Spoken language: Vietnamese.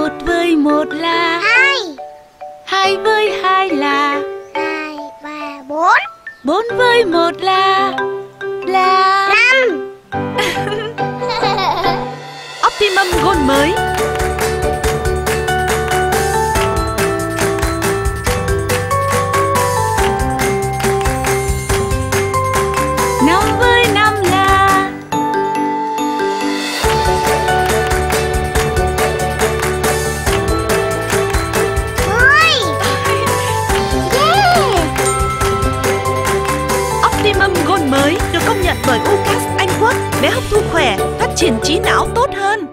một với một là 2. 2 với 2 là 2, 3, 4. 4 với 1 là 5. Optimum Gold mới. Năm với 5 là 10. Yeah. Optimum Gold mới được công nhận bởi UCAS Anh Quốc để hấp thu khỏe, phát triển trí não tốt hơn.